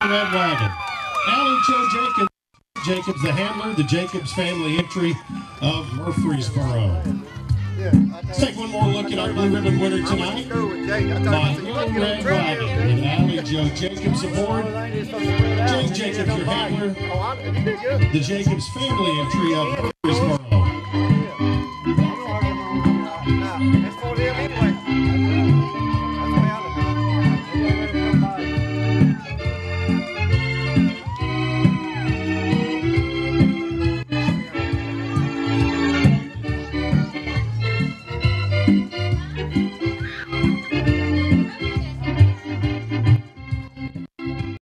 Red Wagon. Allie Joe Jacobs the handler, the Jacobs family entry of Murfreesboro. Let's take one more look at our blue ribbon winner tonight. My Little Red Wagon with Allie Joe Jacobs aboard. Jake Jacobs, your handler. The Jacobs family entry of Murfreesboro.